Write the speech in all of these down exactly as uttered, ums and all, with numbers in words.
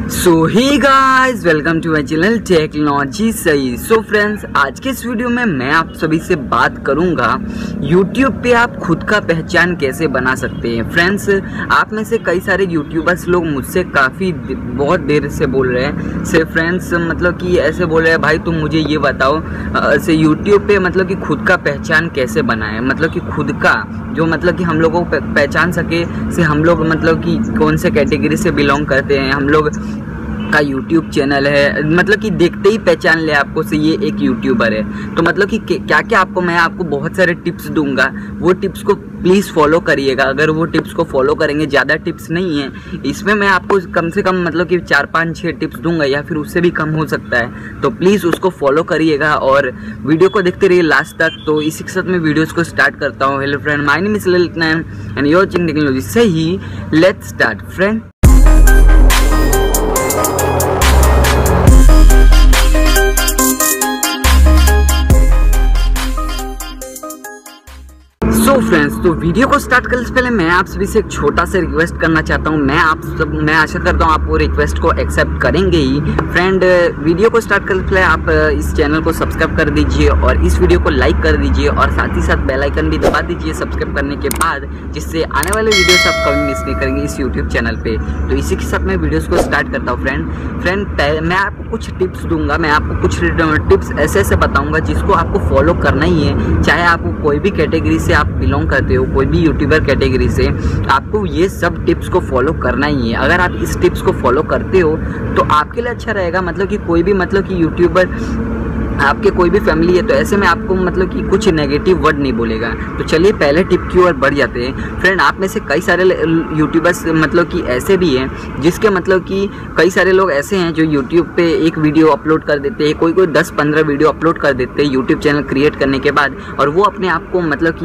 So hey guys, welcome to my channel technology Sahi. So friends, आज के इस video में मैं आप सभी से बात करूंगा यूट्यूब पे आप खुद का पहचान कैसे बना सकते हैं। फ्रेंड्स, आप में से कई सारे यूट्यूबर्स लोग मुझसे काफ़ी बहुत देर से बोल रहे हैं से फ्रेंड्स मतलब कि ऐसे बोल रहे हैं, भाई तुम मुझे ये बताओ से यूट्यूब पे मतलब कि खुद का पहचान कैसे बनाएं, मतलब कि खुद का जो मतलब कि हम लोगों को पहचान सके से हम लोग मतलब कि कौन से कैटेगरी से बिलोंग करते हैं, हम लोग का यूट्यूब चैनल है, मतलब कि देखते ही पहचान ले आपको से ये एक यूट्यूबर है। तो मतलब कि क्या क्या आपको मैं आपको बहुत सारे टिप्स दूंगा, वो टिप्स को प्लीज़ फॉलो करिएगा। अगर वो टिप्स को फॉलो करेंगे, ज़्यादा टिप्स नहीं है इसमें, मैं आपको कम से कम मतलब कि चार पाँच छः टिप्स दूंगा या फिर उससे भी कम हो सकता है। तो प्लीज़ उसको फॉलो करिएगा और वीडियो को देखते रहिए लास्ट तक। तो इसी के साथ मैं वीडियोज़ को स्टार्ट करता हूँ। Hello friend, my name is Lalit Narayan and you are watching technology Sahi. Let's start friend. So so friends, तो वीडियो को स्टार्ट करने से पहले मैं आप सभी से एक छोटा सा रिक्वेस्ट करना चाहता हूं। मैं आप सब मैं आशा करता हूं आप वो रिक्वेस्ट को एक्सेप्ट करेंगे ही। फ्रेंड, वीडियो को स्टार्ट करने से पहले आप इस चैनल को सब्सक्राइब कर दीजिए और इस वीडियो को लाइक कर दीजिए और साथ ही साथ बेल आइकन भी दबा दीजिए सब्सक्राइब करने के बाद, जिससे आने वाले वीडियोस आप कभी मिस नहीं करेंगे इस यूट्यूब चैनल पर। तो इसी के साथ मैं वीडियोज़ को स्टार्ट करता हूँ। फ्रेंड फ्रेंड मैं आपको कुछ टिप्स दूंगा, मैं आपको कुछ टिप्स ऐसे ऐसे बताऊँगा जिसको आपको फॉलो करना ही है, चाहे आपको कोई भी कैटेगरी से आप बिलोंग करते हो, कोई भी यूट्यूबर कैटेगरी से, आपको ये सब टिप्स को फॉलो करना ही है। अगर आप इस टिप्स को फॉलो करते हो तो आपके लिए अच्छा रहेगा। मतलब कि कोई भी मतलब कि यूट्यूबर आपके कोई भी फैमिली है तो ऐसे में आपको मतलब कि कुछ नेगेटिव वर्ड नहीं बोलेगा। तो चलिए पहले टिप की ओर बढ़ जाते हैं। फ्रेंड, आप में से कई सारे यूट्यूबर्स मतलब कि ऐसे भी हैं जिसके मतलब कि कई सारे लोग ऐसे हैं जो यूट्यूब पे एक वीडियो अपलोड कर देते हैं, कोई कोई दस पंद्रह वीडियो अपलोड कर देते हैं यूट्यूब चैनल क्रिएट करने के बाद, और वो अपने आप को मतलब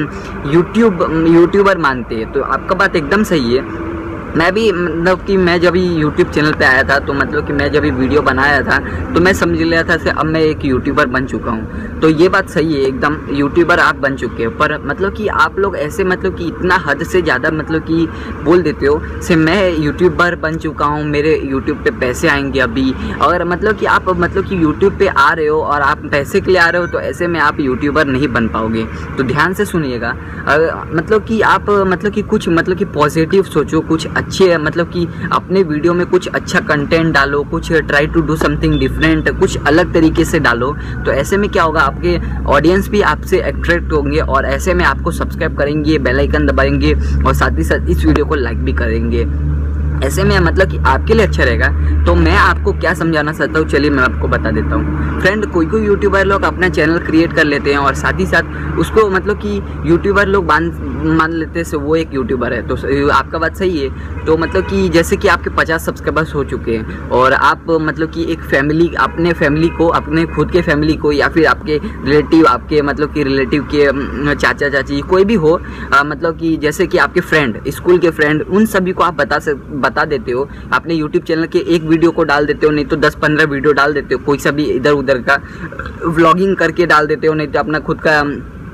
कि यूट्यूब यूट्यूबर मानते हैं। तो आपका बात एकदम सही है। मैं भी मतलब कि मैं जब यूट्यूब चैनल पे आया था तो मतलब कि मैं जब वीडियो बनाया था तो मैं समझ लिया था से अब मैं एक यूट्यूबर बन चुका हूँ। तो ये बात सही है एकदम, यूट्यूबर आप बन चुके हो। पर मतलब कि आप लोग ऐसे मतलब कि इतना हद से ज़्यादा मतलब कि बोल देते हो से मैं यूट्यूबर बन चुका हूँ, मेरे यूट्यूब पे पैसे आएंगे अभी। और मतलब कि आप मतलब कि यूट्यूब पे आ रहे हो और आप पैसे के लिए आ रहे हो, तो ऐसे में आप यूट्यूबर नहीं बन पाओगे। तो ध्यान से सुनिएगा। मतलब कि आप मतलब कि कुछ मतलब कि पॉजिटिव सोचो, कुछ अच्छे मतलब कि अपने वीडियो में कुछ अच्छा कंटेंट डालो, कुछ try to do something different, कुछ अलग तरीके से डालो। तो ऐसे में क्या होगा, आपके ऑडियंस भी आपसे अट्रैक्ट होंगे और ऐसे में आपको सब्सक्राइब करेंगे, बेल आइकन दबाएंगे और साथ ही साथ इस वीडियो को लाइक भी करेंगे। ऐसे में मतलब कि आपके लिए अच्छा रहेगा। तो मैं आपको क्या समझाना चाहता हूँ, चलिए मैं आपको बता देता हूँ। फ्रेंड, कोई कोई यूट्यूबर लोग अपना चैनल क्रिएट कर लेते हैं और साथ ही साथ उसको मतलब कि यूट्यूबर लोग मान लेते हैं से वो एक यूट्यूबर है। तो आपका बात सही है। तो मतलब कि जैसे कि आपके पचास सब्सक्राइबर्स हो चुके हैं और आप मतलब कि एक फैमिली, अपने फैमिली को, अपने खुद के फैमिली को या फिर आपके रिलेटिव, आपके मतलब कि रिलेटिव के चाचा चाची कोई भी हो, आ, मतलब कि जैसे कि आपके फ्रेंड, स्कूल के फ्रेंड, उन सभी को आप बता सक बता देते हो, अपने यूट्यूब चैनल के एक वीडियो को डाल देते हो, नहीं तो दस पंद्रह वीडियो डाल देते हो, कोई सा भी इधर उधर का व्लॉगिंग करके डाल देते हो, नहीं तो अपना खुद का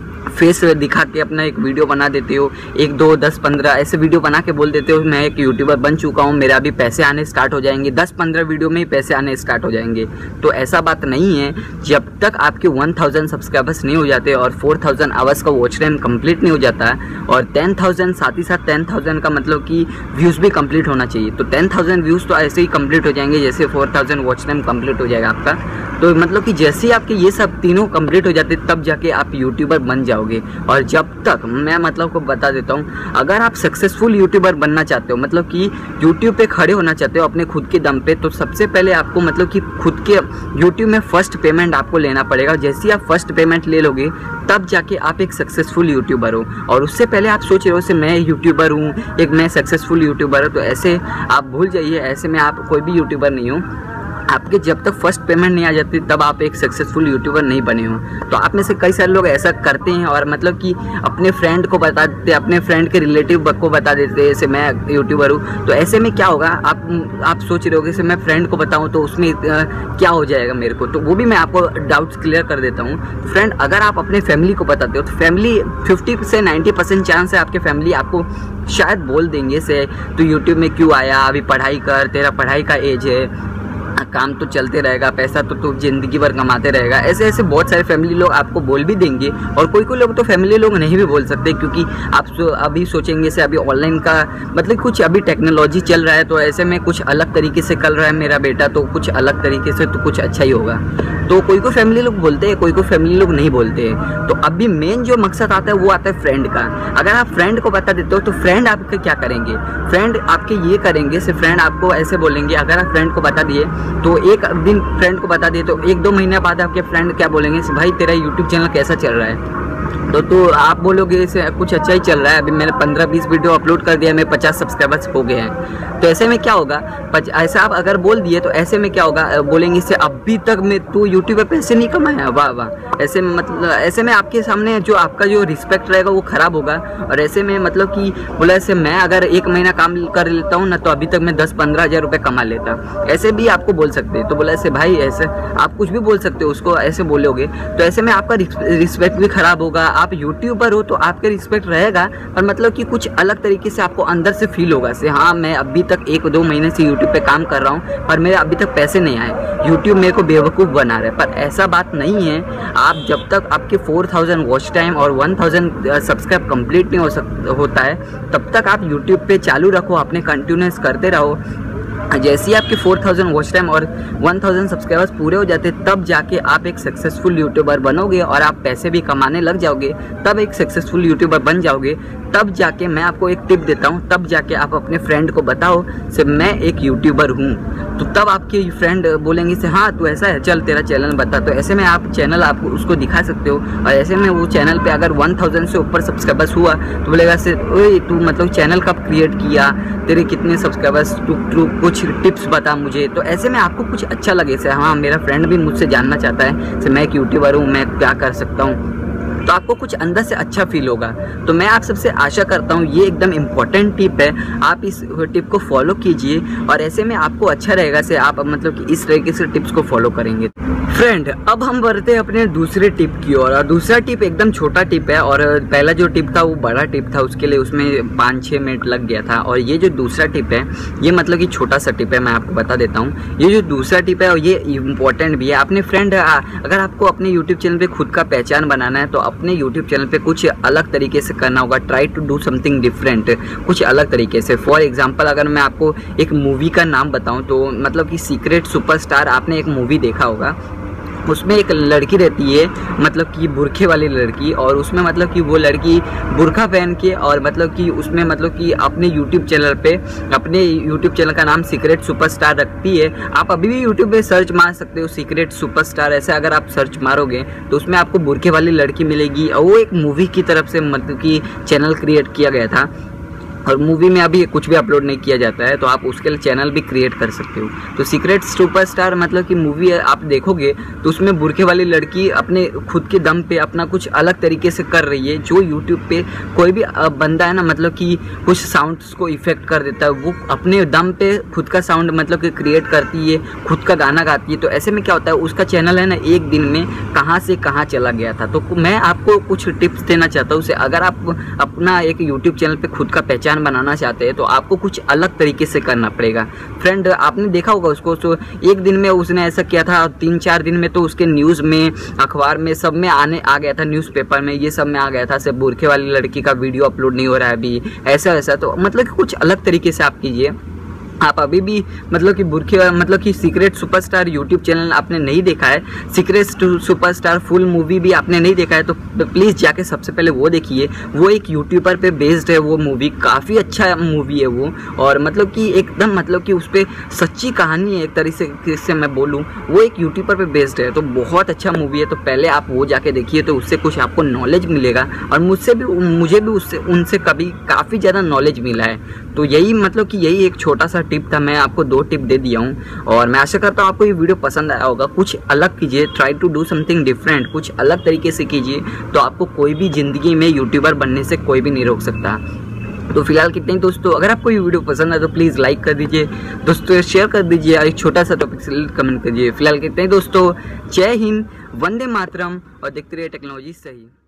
फेस दिखा के अपना एक वीडियो बना देते हो, एक दो दस पंद्रह ऐसे वीडियो बना के बोल देते हो मैं एक यूट्यूबर बन चुका हूँ, मेरा अभी पैसे आने स्टार्ट हो जाएंगे, दस पंद्रह वीडियो में ही पैसे आने स्टार्ट हो जाएंगे। तो ऐसा बात नहीं है। जब तक आपके वन थाउजेंड सब्सक्राइबर्स नहीं हो जाते और फोर थाउजेंड आवर्स का वॉच टाइम कंप्लीट नहीं हो जाता और टेन थाउजेंड साथ ही साथ टेन थाउजेंड का मतलब कि व्यूज़ भी कंप्लीट होना चाहिए। तो टेन थाउजेंड व्यूज़ तो ऐसे ही कंप्लीट हो जाएंगे जैसे four thousand watch time complete हो जाएगा आपका। तो मतलब कि जैसे ही आपके ये सब तीनों कंप्लीट हो जाते तब जाके आप यूट्यूबर बन जाओगे। और जब तक मैं मतलब को बता देता हूँ, अगर आप सक्सेसफुल यूट्यूबर बनना चाहते हो, मतलब कि यूट्यूब पे खड़े होना चाहते हो अपने खुद के दम पे, तो सबसे पहले आपको मतलब कि खुद के यूट्यूब में फर्स्ट पेमेंट आपको लेना पड़ेगा। जैसे ही आप फर्स्ट पेमेंट ले लोगे तब जाके आप एक सक्सेसफुल यूट्यूबर हो। और उससे पहले आप सोच रहे हो से मैं यूट्यूबर हूँ, एक मैं सक्सेसफुल यूट्यूबर हूँ, तो ऐसे आप भूल जाइए, ऐसे में आप कोई भी यूट्यूबर नहीं हो। आपके जब तक फर्स्ट पेमेंट नहीं आ जाती तब आप एक सक्सेसफुल यूट्यूबर नहीं बने हो। तो आप में से कई सारे लोग ऐसा करते हैं और मतलब कि अपने फ्रेंड को बता देते, अपने फ्रेंड के रिलेटिव को बता देते जैसे मैं यूट्यूबर हूँ। तो ऐसे में क्या होगा, आप आप सोच रहे हो कि मैं फ्रेंड को बताऊँ तो उसमें आ, क्या हो जाएगा मेरे को, तो वो भी मैं आपको डाउट्स क्लियर कर देता हूँ। तो फ्रेंड, अगर आप अपने फैमिली को बताते हो तो फैमिली फिफ्टी से नाइन्टी परसेंट चांस है आपके फैमिली आपको शायद बोल देंगे से तो यूट्यूब में क्यों आया, अभी पढ़ाई कर, तेरा पढ़ाई का एज है, काम तो चलते रहेगा, पैसा तो तू जिंदगी भर कमाते रहेगा। ऐसे ऐसे बहुत सारे फैमिली लोग आपको बोल भी देंगे और कोई कोई लोग तो फैमिली लोग नहीं भी बोल सकते, क्योंकि आप सो, अभी सोचेंगे से अभी ऑनलाइन का मतलब कुछ अभी टेक्नोलॉजी चल रहा है, तो ऐसे में कुछ अलग तरीके से कर रहा है मेरा बेटा, तो कुछ अलग तरीके से तो कुछ अच्छा ही होगा। तो कोई कोई फैमिली लोग बोलते हैं, कोई कोई फैमिली लोग नहीं बोलते हैं। तो अभी मेन जो मकसद आता है वो आता है फ्रेंड का। अगर आप फ्रेंड को बता देते हो तो फ्रेंड आपके क्या करेंगे, फ्रेंड आपके ये करेंगे से फ्रेंड आपको ऐसे बोलेंगे, अगर आप फ्रेंड को बता दिए तो एक दिन फ्रेंड को बता दिए तो एक दो महीने बाद आपके फ्रेंड क्या बोलेंगे, भाई तेरा यूट्यूब चैनल कैसा चल रहा है, तो तो आप बोलोगे इसे कुछ अच्छा ही चल रहा है, अभी मैंने पंद्रह बीस वीडियो अपलोड कर दिया, मेरे पचास सब्सक्राइबर्स हो गए हैं। तो ऐसे में क्या होगा, ऐसा आप अगर बोल दिए तो ऐसे में क्या होगा, बोलेंगे इससे अभी तक में तू यूट्यूब पे पैसे नहीं कमाया, वाह वाह। ऐसे में मतलब ऐसे में आपके सामने जो आपका जो रिस्पेक्ट रहेगा वो ख़राब होगा। और ऐसे में मतलब कि बोला ऐसे मैं अगर एक महीना काम कर लेता हूँ ना तो अभी तक मैं दस पंद्रह हज़ार रुपये कमा लेता, ऐसे भी आपको बोल सकते हैं। तो बोला ऐसे भाई, ऐसे आप कुछ भी बोल सकते हो उसको, ऐसे बोलोगे तो ऐसे में आपका रिस्पेक्ट भी ख़राब होगा। आप यूट्यूबर हो तो आपके रिस्पेक्ट रहेगा, पर मतलब कि कुछ अलग तरीके से आपको अंदर से फील होगा से हाँ मैं अभी तक एक दो महीने से यूट्यूब पे काम कर रहा हूँ पर मेरे अभी तक पैसे नहीं आए, यूट्यूब मेरे को बेवकूफ़ बना रहा है। पर ऐसा बात नहीं है, आप जब तक आपके फोर थाउजेंड वॉच टाइम और वन थाउजेंड सब्सक्राइब कंप्लीट नहीं हो सक होता है तब तक आप यूट्यूब पे चालू रखो, अपने कंटिन्यूस करते रहो। जैसे ही आपके फोर थाउजेंड वॉच टाइम और वन थाउजेंड सब्सक्राइबर्स पूरे हो जाते तब जाके आप एक सक्सेसफुल यूट्यूबर बनोगे और आप पैसे भी कमाने लग जाओगे, तब एक सक्सेसफुल यूट्यूबर बन जाओगे। तब जाके मैं आपको एक टिप देता हूँ, तब जाके आप अपने फ्रेंड को बताओ से मैं एक यूट्यूबर हूँ, तो तब आपके फ्रेंड बोलेंगे से हाँ तू ऐसा है, चल तेरा चैनल बता। तो ऐसे में आप चैनल आप उसको दिखा सकते हो और ऐसे में वो चैनल पे अगर वन थाउजेंड से ऊपर सब्सक्राइबर्स हुआ तो बोलेगा से ओए तू मतलब चैनल कब क्रिएट किया, तेरे कितने सब्सक्राइबर्स, तू तू कुछ टिप्स बता मुझे। तो ऐसे में आपको कुछ अच्छा लगे से हाँ मेरा फ्रेंड भी मुझसे जानना चाहता है से मैं एक यूट्यूबर हूँ, मैं क्या कर सकता हूँ, तो आपको कुछ अंदर से अच्छा फील होगा। तो मैं आप सबसे आशा करता हूँ ये एकदम इम्पॉर्टेंट टिप है, आप इस टिप को फॉलो कीजिए और ऐसे में आपको अच्छा रहेगा से आप मतलब कि इस तरीके से टिप्स को फॉलो करेंगे। फ्रेंड, अब हम बढ़ते हैं अपने दूसरे टिप की ओर। और दूसरा टिप एकदम छोटा टिप है और पहला जो टिप था वो बड़ा टिप था, उसके लिए उसमें पाँच छः मिनट लग गया था। और ये जो दूसरा टिप है ये मतलब कि छोटा सा टिप है, मैं आपको बता देता हूँ। ये जो दूसरा टिप है और ये इम्पॉर्टेंट भी है। अपने फ्रेंड, अगर आपको अपने यूट्यूब चैनल पे खुद का पहचान बनाना है तो अपने यूट्यूब चैनल पे कुछ अलग तरीके से करना होगा। Try to do something different, कुछ अलग तरीके से। फॉर एग्जांपल अगर मैं आपको एक मूवी का नाम बताऊं तो मतलब कि सीक्रेट सुपरस्टार, आपने एक मूवी देखा होगा, उसमें एक लड़की रहती है मतलब कि बुरखे वाली लड़की, और उसमें मतलब कि वो लड़की बुरखा पहन के और मतलब कि उसमें मतलब कि अपने यूट्यूब चैनल पे अपने यूट्यूब चैनल का नाम सीक्रेट सुपरस्टार रखती है। आप अभी भी यूट्यूब पे सर्च मार सकते हो सीक्रेट सुपरस्टार, ऐसे अगर आप सर्च मारोगे तो उसमें आपको बुरखे वाली लड़की मिलेगी और वो एक मूवी की तरफ से मतलब कि चैनल क्रिएट किया गया था। और मूवी में अभी कुछ भी अपलोड नहीं किया जाता है तो आप उसके लिए चैनल भी क्रिएट कर सकते हो। तो सीक्रेट सुपरस्टार मतलब कि मूवी आप देखोगे तो उसमें बुरखे वाली लड़की अपने खुद के दम पे अपना कुछ अलग तरीके से कर रही है। जो यूट्यूब पे कोई भी बंदा है ना मतलब कि कुछ साउंड्स को इफेक्ट कर देता है, वो अपने दम पे खुद का साउंड मतलब कि क्रिएट करती है, खुद का गाना गाती है। तो ऐसे में क्या होता है, उसका चैनल है ना एक दिन में कहाँ से कहाँ चला गया था। तो मैं आपको कुछ टिप्स देना चाहता हूँ। अगर आप अपना एक यूट्यूब चैनल पर खुद का पहचान बनाना चाहते हैं तो आपको कुछ अलग तरीके से करना पड़ेगा। फ्रेंड, आपने देखा होगा उसको, तो एक दिन में उसने ऐसा किया था, तीन चार दिन में तो उसके न्यूज़ में, अखबार में, सब में आने आ गया था, न्यूज़पेपर में, ये सब में आ गया था सिर्फ बुरखे वाली लड़की का वीडियो अपलोड नहीं हो रहा है अभी, ऐसा ऐसा। तो मतलब कि कुछ अलग तरीके से आप कीजिए। आप अभी भी मतलब कि बुरखे मतलब कि सीक्रेट सुपरस्टार यूट्यूब चैनल आपने नहीं देखा है, सीक्रेट सुपरस्टार फुल मूवी भी आपने नहीं देखा है, तो प्लीज़ जाके सबसे पहले वो देखिए। वो एक यूट्यूबर पे बेस्ड है, वो मूवी काफ़ी अच्छा मूवी है वो, और मतलब कि एकदम मतलब कि उस पर सच्ची कहानी है एक तरीके से मैं बोलूँ, वो एक यूट्यूबर पे बेस्ड है, तो बहुत अच्छा मूवी है। तो पहले आप वो जाके देखिए, तो उससे कुछ आपको नॉलेज मिलेगा और मुझसे भी मुझे भी उससे उनसे कभी काफ़ी ज़्यादा नॉलेज मिला है। तो यही मतलब कि यही एक छोटा सा टिप था मैं आपको दो टिप दे दिया हूँ, और मैं आशा करता हूँ आपको ये वीडियो पसंद आया होगा। कुछ अलग कीजिए, try to do something different, कुछ अलग तरीके से कीजिए, तो आपको कोई भी ज़िंदगी में यूट्यूबर बनने से कोई भी नहीं रोक सकता। तो फिलहाल कितने ही दोस्तों, अगर आपको ये वीडियो पसंद है तो प्लीज़ लाइक कर दीजिए दोस्तों, शेयर कर दीजिए और एक छोटा सा टॉपिक से कमेंट कीजिए। फिलहाल कितने ही दोस्तों, जय हिंद, वंदे मातरम और देखते रहिए टेक्नोलॉजी सही।